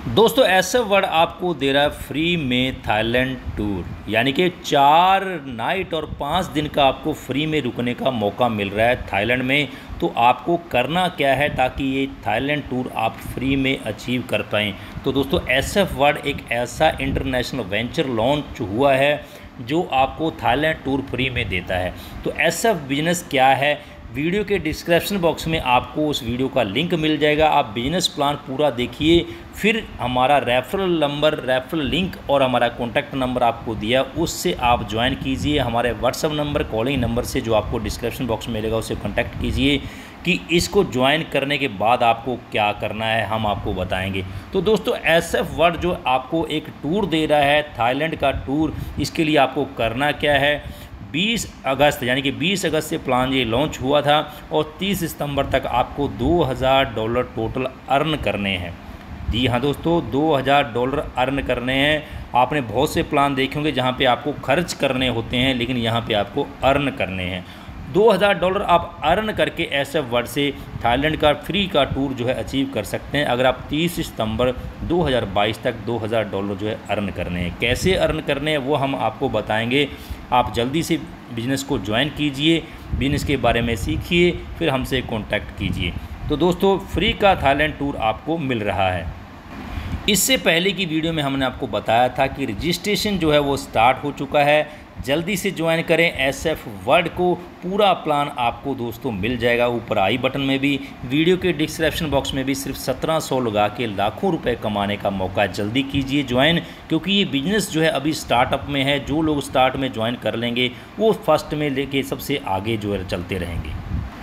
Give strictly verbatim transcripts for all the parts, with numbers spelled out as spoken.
दोस्तों S F world आपको दे रहा है फ्री में थाईलैंड टूर, यानी कि चार नाइट और पाँच दिन का आपको फ्री में रुकने का मौका मिल रहा है थाईलैंड में। तो आपको करना क्या है ताकि ये थाईलैंड टूर आप फ्री में अचीव कर पाएँ। तो दोस्तों एस एफ वर्ल्ड एक ऐसा इंटरनेशनल वेंचर लॉन्च हुआ है जो आपको थाईलैंड टूर फ्री में देता है। तो एस एफ बिजनेस क्या है, वीडियो के डिस्क्रिप्शन बॉक्स में आपको उस वीडियो का लिंक मिल जाएगा। आप बिजनेस प्लान पूरा देखिए, फिर हमारा रेफरल नंबर, रेफरल लिंक और हमारा कॉन्टैक्ट नंबर आपको दिया, उससे आप ज्वाइन कीजिए। हमारे व्हाट्सअप नंबर, कॉलिंग नंबर से जो आपको डिस्क्रिप्शन बॉक्स में मिलेगा उससे कॉन्टैक्ट कीजिए कि इसको ज्वाइन करने के बाद आपको क्या करना है, हम आपको बताएंगे। तो दोस्तों एस एफ वर्ल्ड जो आपको एक टूर दे रहा है थाईलैंड का टूर, इसके लिए आपको करना क्या है, बीस अगस्त यानी कि बीस अगस्त से प्लान ये लॉन्च हुआ था और तीस सितंबर तक आपको दो हज़ार डॉलर टोटल अर्न करने हैं। जी हाँ दोस्तों, दो हज़ार डॉलर अर्न करने हैं। आपने बहुत से प्लान देखे होंगे जहाँ पे आपको खर्च करने होते हैं, लेकिन यहाँ पे आपको अर्न करने हैं। दो हज़ार डॉलर आप अर्न करके एस एफ वर्ल्ड से थाईलैंड का फ्री का टूर जो है अचीव कर सकते हैं, अगर आप तीस सितंबर दो हज़ार बाईस तक दो हज़ार डॉलर जो है अर्न करने हैं। कैसे अर्न करने हैं वो हम आपको बताएंगे। आप जल्दी से बिज़नेस को ज्वाइन कीजिए, बिज़नेस के बारे में सीखिए, फिर हमसे कांटेक्ट कीजिए। तो दोस्तों फ्री का थाईलैंड टूर आपको मिल रहा है। इससे पहले की वीडियो में हमने आपको बताया था कि रजिस्ट्रेशन जो है वो स्टार्ट हो चुका है। जल्दी से ज्वाइन करें एस एफ वर्ल्ड को, पूरा प्लान आपको दोस्तों मिल जाएगा। ऊपर आई बटन में भी, वीडियो के डिस्क्रिप्शन बॉक्स में भी सिर्फ सत्रह सौ लगा के लाखों रुपए कमाने का मौका है। जल्दी कीजिए ज्वाइन, क्योंकि ये बिजनेस जो है अभी स्टार्टअप में है। जो लोग स्टार्ट में ज्वाइन कर लेंगे वो फर्स्ट में लेके सबसे आगे जो है चलते रहेंगे।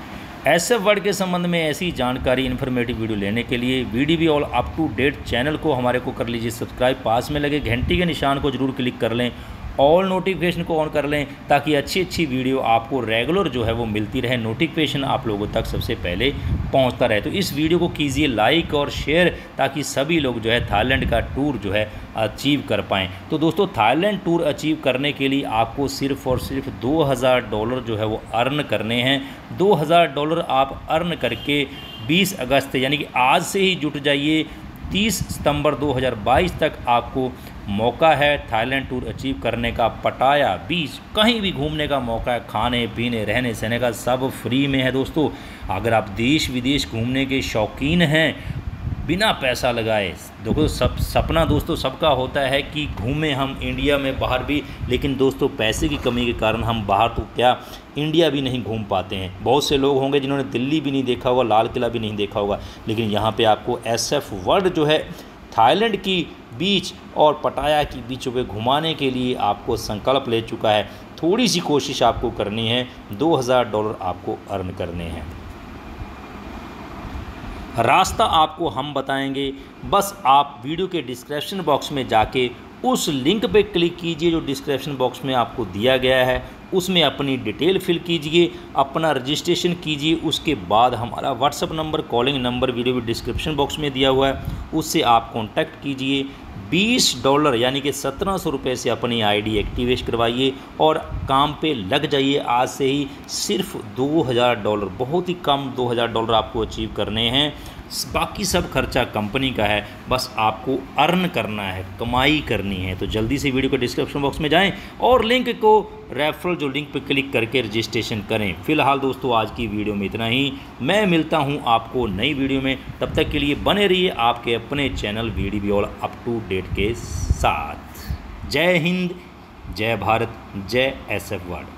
एस एफ वर्ल्ड के संबंध में ऐसी जानकारी, इन्फॉर्मेटिव वीडियो लेने के लिए वीडियो भी all up to date channel को हमारे को कर लीजिए सब्सक्राइब, पास में लगे घंटी के निशान को जरूर क्लिक कर लें, ऑल नोटिफिकेशन को ऑन कर लें ताकि अच्छी अच्छी वीडियो आपको रेगुलर जो है वो मिलती रहे, नोटिफिकेशन आप लोगों तक सबसे पहले पहुंचता रहे। तो इस वीडियो को कीजिए लाइक और शेयर ताकि सभी लोग जो है थाईलैंड का टूर जो है अचीव कर पाएँ। तो दोस्तों थाईलैंड टूर अचीव करने के लिए आपको सिर्फ और सिर्फ दो हज़ार डॉलर जो है वो अर्न करने हैं। दो हज़ार डॉलर आप अर्न करके बीस अगस्त यानी कि आज से ही जुट जाइए। तीस सितंबर दो हज़ार बाईस तक आपको मौका है थाईलैंड टूर अचीव करने का। पटाया बीच कहीं भी घूमने का मौका है, खाने पीने रहने सहने का सब फ्री में है दोस्तों। अगर आप देश विदेश घूमने के शौकीन हैं बिना पैसा लगाए, देखो सब सपना दोस्तों सबका होता है कि घूमें हम इंडिया में बाहर भी, लेकिन दोस्तों पैसे की कमी के कारण हम बाहर तो क्या इंडिया भी नहीं घूम पाते हैं। बहुत से लोग होंगे जिन्होंने दिल्ली भी नहीं देखा होगा, लाल किला भी नहीं देखा होगा, लेकिन यहाँ पे आपको एस एफ वर्ल्ड जो है थाईलैंड की बीच और पटाया की बीचों पे घुमाने के लिए आपको संकल्प ले चुका है। थोड़ी सी कोशिश आपको करनी है, दो हज़ार डॉलर आपको अर्न करने हैं। रास्ता आपको हम बताएंगे, बस आप वीडियो के डिस्क्रिप्शन बॉक्स में जाके उस लिंक पे क्लिक कीजिए जो डिस्क्रिप्शन बॉक्स में आपको दिया गया है। उसमें अपनी डिटेल फिल कीजिए, अपना रजिस्ट्रेशन कीजिए। उसके बाद हमारा WhatsApp number, calling number video में डिस्क्रिप्शन बॉक्स में दिया हुआ है, उससे आप कांटेक्ट कीजिए। बीस डॉलर यानी कि सत्रह सौ रुपये से अपनी आईडी एक्टिवेट करवाइए और काम पे लग जाइए आज से ही। सिर्फ दो हज़ार डॉलर, बहुत ही कम दो हज़ार डॉलर आपको अचीव करने हैं। बाकी सब खर्चा कंपनी का है, बस आपको अर्न करना है, कमाई करनी है। तो जल्दी से वीडियो के डिस्क्रिप्शन बॉक्स में जाएं और लिंक को रेफरल जो लिंक पे क्लिक करके रजिस्ट्रेशन करें। फिलहाल दोस्तों आज की वीडियो में इतना ही, मैं मिलता हूं आपको नई वीडियो में। तब तक के लिए बने रहिए आपके अपने channel video all up to date के साथ। जय हिंद, जय भारत, जय एस एफ वर्ल्ड।